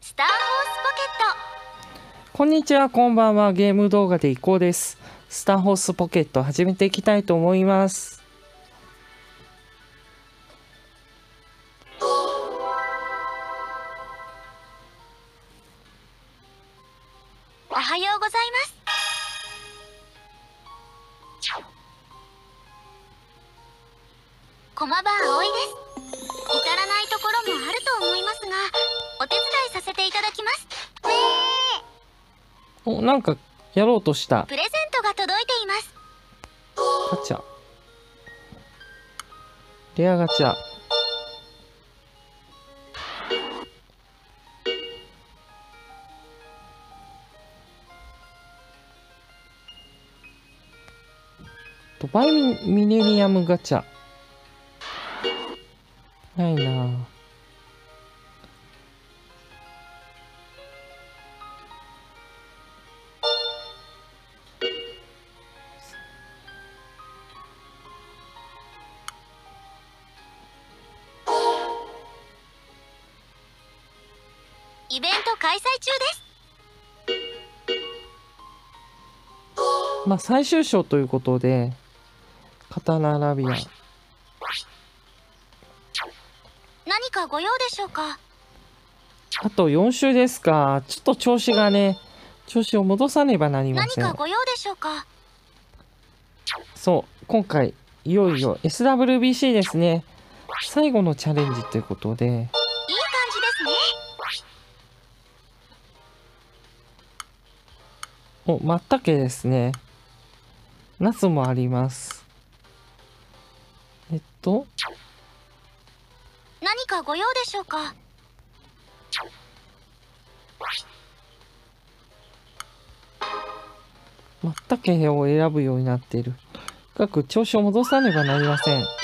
スターホースポケット。 こんにちは、こんばんは。ゲーム動画でいこうです。スターホースポケット始めていきたいと思います。 おはようございます。駒場葵です。至らないところもあると思いますが、お手伝いさせていただきます。 お、なんかやろうとした。 プレゼントが届いています。 ガチャ。レアガチャ。ドバイミレニアムガチャ。ないなぁ。 イベント開催中です。 まあ最終章ということで、刀アラビアン。 何かご用でしょうか。 あと4週ですか。ちょっと調子がね、調子を戻さねばなりま何せん。 かご用でしょうか。 そう、今回いよいよ SWBC ですね。最後のチャレンジということで。 いい感じですね。 お、まったけですね。ナスもあります。 何かご用でしょうか。 まったけを選ぶようになっている。各調子を戻さねばなりません。 いい仕上がりです。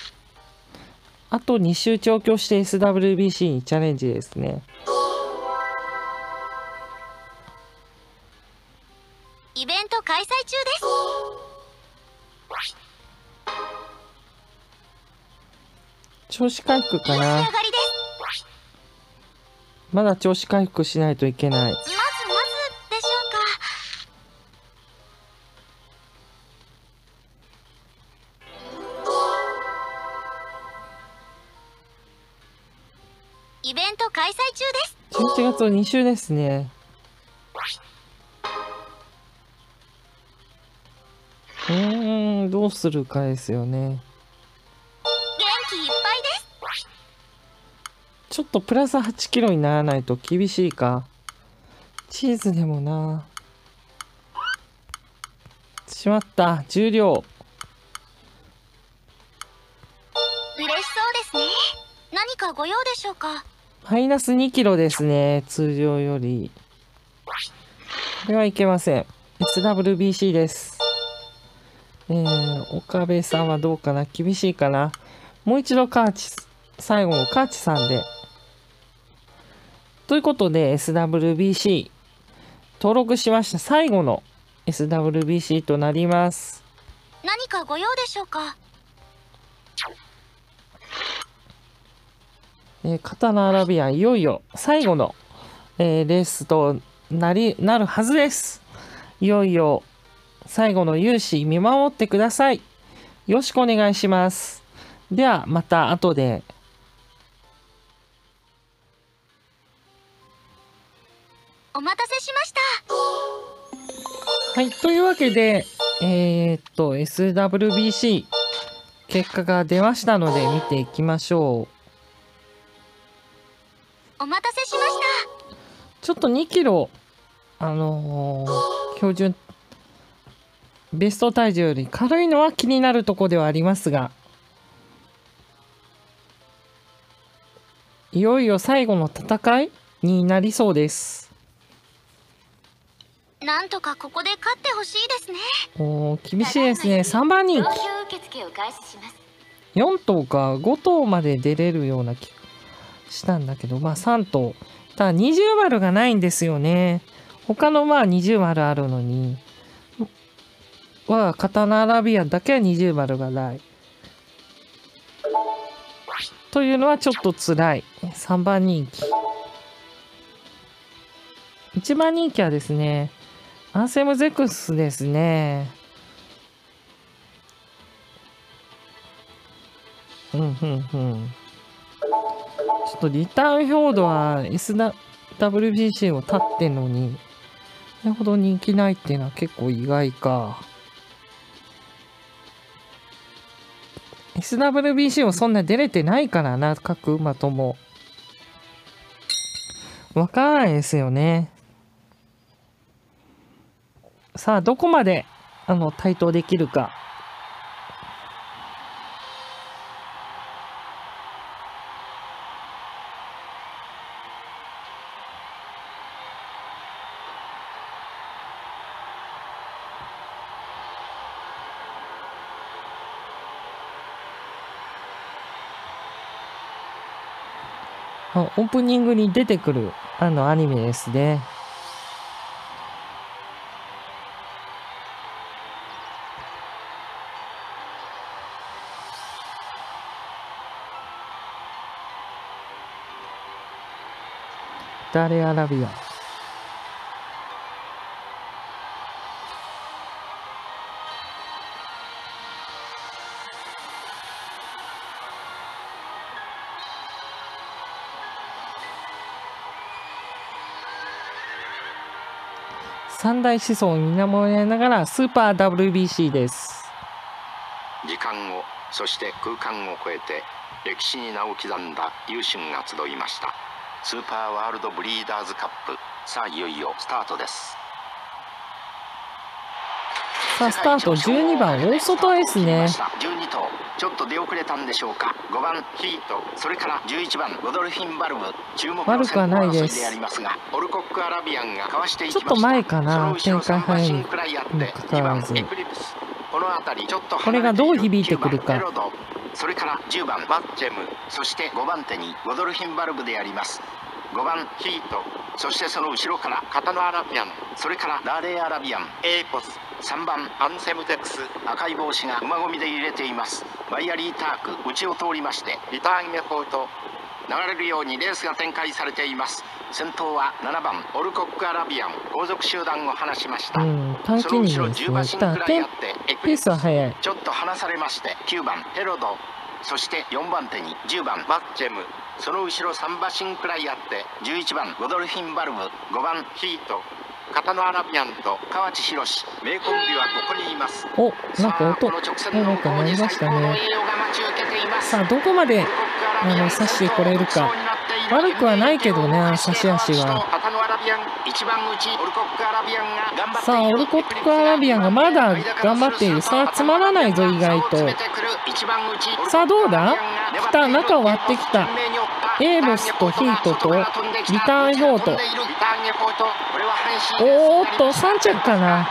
あと2週調教して SWBC にチャレンジですね。 イベント開催中です。 調子回復かいい仕な。 上がりです。 まだ調子回復しないといけない。 まずでしょうか。イベント開催中です。 11月2週ですね。どうするかですよね。 元気いっぱいです。 ちょっとプラス8キロにならないと厳しいか。チーズでもな。しまった。重量。 嬉しそうですね。何かご用でしょうか。 マイナス2キロですね。通常より。これはいけません。SWBC です。岡部さんはどうかな。厳しいかな。もう一度カーチ、最後のカーチさんで。ということで SWBC 登録しました。最後の SWBC となります。 何かご用でしょうか。 刀アラビアンいよいよ最後の、レースとなるはずです。いよいよ最後の勇姿見守ってください。よろしくお願いします。ではまた後で。 お待たせしました。 はい、というわけでSWBC 結果が出ましたので見ていきましょお待たせしました。 う。ちょっと2キロ標準ベスト体重より軽いのは気になるところではありますが、いよいよ最後の戦いになりそうです。 なんとかここで勝ってほしいですね。 厳しいですね。3番人気4頭か5頭まで出れるような気がしたんだけど、まあ3頭。ただ20丸がないんですよね。他のまあ20丸あるのに刀アラビアンだけは20丸がない。 というのはちょっと辛い。3番人気。1番人気はですね、アンセムゼクスですね。ちょっとリターンフォードは SWBC を立ってんのに、それほど人気ないっていうのは結構意外か。SWBC もそんな出れてないからな、各馬とも。わからないですよね。さあ、どこまで、対等できるか。オープニングに出てくる、アニメですね。ダレアラビア。三大思想を見守りながらスーパー WBC です。 時間をそして空間を超えて歴史に名を刻んだ勇春が集いました。スーパーワールドブリーダーズカップ、さあいよいよスタートです。 さあスタート12番大外ですね。 12頭ちょっと出遅れたんでしょうか。5番ヒート、それから11番ゴドルフィンバルブ、注目の先行争いでありますが、オルコックアラビアンがかわしていきました。 ちょっと前かな、展開早いにもかかわらず、 この辺りちょっとこれがどう響いてくるか。 それから10番バッチェム、そして5番手にゴドルフィンバルブであります。5番ヒート、そしてその後ろからカタノアラビアン、それからラーレアラビアン、エーポス、3番アンセムテックス、赤い帽子が馬込みで入れています。バイアリーターク内を通りましてリターンエフォート、流れるようにレースが展開されています。先頭は7番オルコックアラビアン、後続集団を離しました。 短期にですね、ペースは速い。 ちょっと離されまして9番ヘロド、そして4番手に10番バッチェム、その後ろ3馬身くらいあって11番ゴドルフィンバルブ、5番ヒート、カタノアラビアンと河内博士、名コンビはここにいます。 お、なんか音なんか鳴りましたね。さあどこまで刺してこれるか。悪くはないけどね、差し足は。さあオルコックアラビアンがまだ頑張っている。さあつまらないぞ意外と。さあどうだ、来た、中を割ってきた。エーボスとヒートとリターンフォート。おーっと3着かな。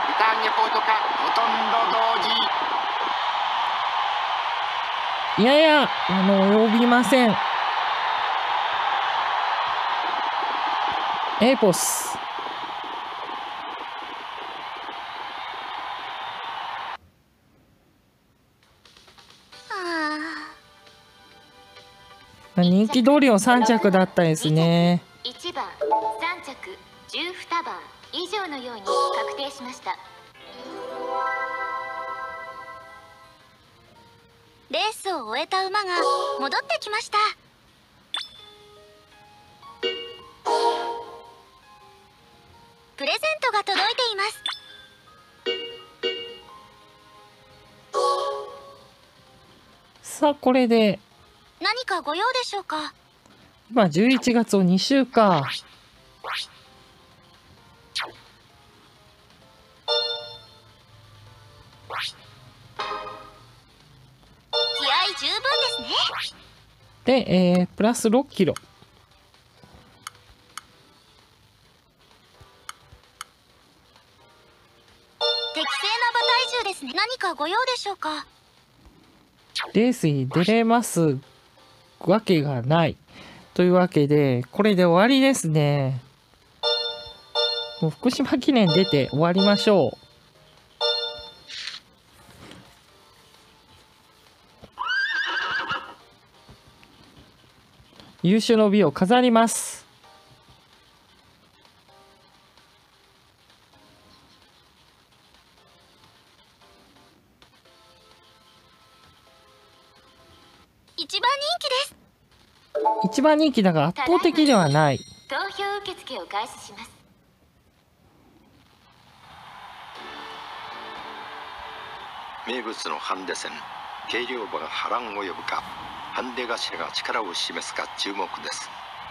いやいや及びません。エーポス。人気通りの3着だったですね。 1番、3着、12番以上のように確定しました。レースを終えた馬が戻ってきました。プレゼントが届いています。 さあこれで何かご用でしょうか。 今11月を2週か。 気合十分ですね。 で、プラス6キロ。 適正な馬体重ですね。何かご用でしょうか。 レースに出れますわけがないというわけで、これで終わりですね。もう福島記念出て終わりましょう。 優秀の美を飾ります。 一番人気です。 一番人気だが圧倒的ではない。 投票受付を開始します。 名物のハンデ戦、軽量馬が波乱を呼ぶか、ハンデ頭が力を示すか注目です。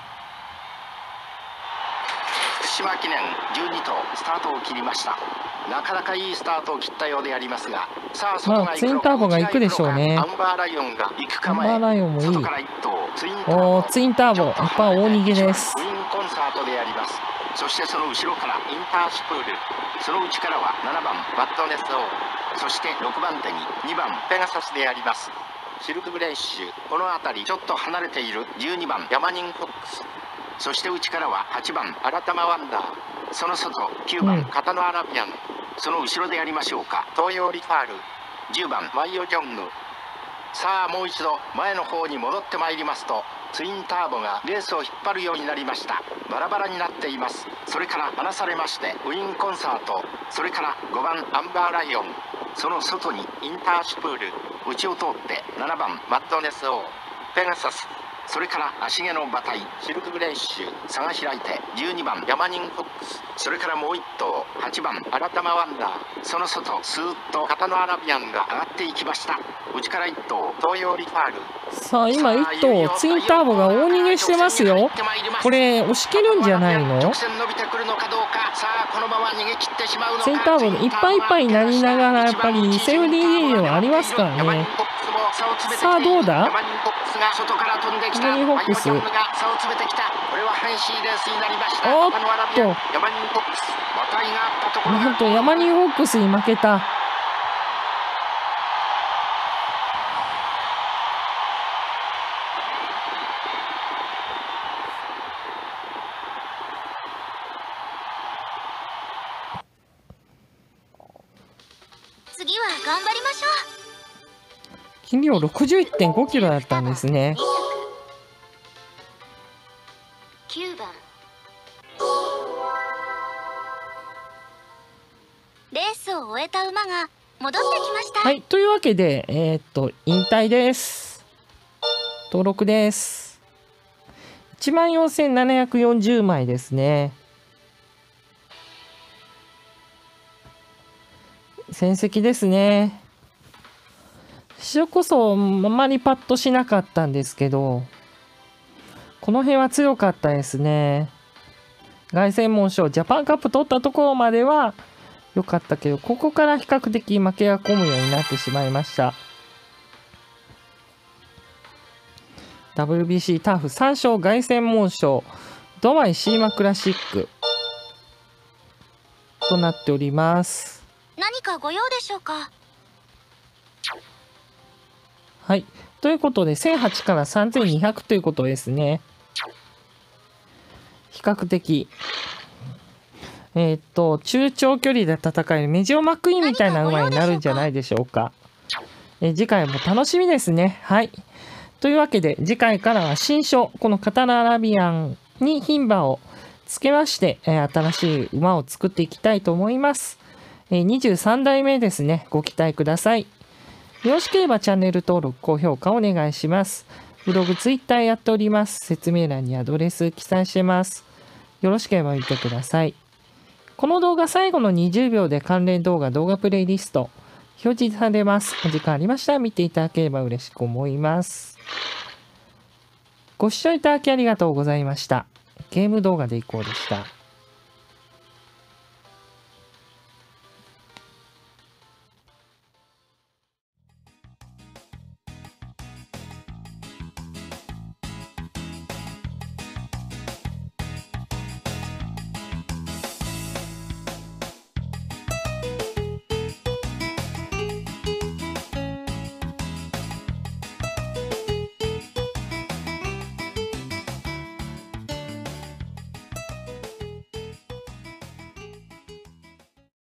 福島記念12頭スタートを切りました。なかなかいいスタートを切ったようでありますが、さあ外が行くのか、 ツインターボが行くでしょうね。 アンバーライオンが行く構え。 アンバーライオンもいい。 外から1頭ツインターボ。 おー、ツインターボやっぱ大逃げです。 ウィンコンサートであります。そしてその後ろからインターシプール、その内からは7番バッドネスオー、そして6番手に2番ペガサスであります。シルクブレッシュ、この辺りちょっと離れている12番ヤマニンフォックス、そして内からは8番アラタマワンダー、その外9番カタノアラビアン、その後ろでやりましょうか東洋リファール、10番マイオジョング。さあもう一度前の方に戻ってまいりますと、ツインターボがレースを引っ張るようになりました。バラバラになっています。それから離されましてウィンコンサート、それから5番アンバーライオン、その外にインターシプール、内を通って7番マッドネスオー、ペガサス、それから足毛の馬体シルクブレッシュ、差が開いて12番ヤマニンフォックス、それからもう1頭8番アラタマワンダー、その外スーッとカタノアラビアンが上がっていきました。内から1頭東洋リファール。 さあ今1頭ツインターボが大逃げしてますよ。これ押し切るんじゃないの？ツインターボいっぱいいっぱいになりながらやっぱりセーフティーリードはありますからね。さあどうだ？ヤマニンフォックス、おっとなんとヤマニンフォックスに負けた。 次は頑張りましょう。 斤量 61.5 キロだったんですね。 9番レースを終えた馬が戻ってきました。 はい、というわけで引退です。登録です。14,740枚ですね。戦績ですね。私はこそあまりパッとしなかったんですけど、この辺は強かったですね。凱旋門賞ジャパンカップ取ったところまでは良かったけど、ここから比較的負けが込むようになってしまいました。WBC ターフ3勝凱旋門賞ドバイシーマクラシックとなっております。 何かご用でしょうか？ はい。ということで、1008から3200ということですね。比較的。中長距離で戦えるメジオマックイーンみたいな馬になるんじゃないでしょうか。次回も楽しみですね。はい。というわけで、次回からは新書、このカタナアラビアンに牝馬をつけまして、新しい馬を作っていきたいと思います。23代目ですね。ご期待ください。よろしければチャンネル登録、高評価お願いします。ブログ、ツイッターやっております。説明欄にアドレス記載してます。よろしければ見てください。この動画最後の20秒で関連動画、動画プレイリスト表示されます。お時間ありましたら見ていただければ嬉しく思います。ご視聴いただきありがとうございました。ゲーム動画でいこうでした。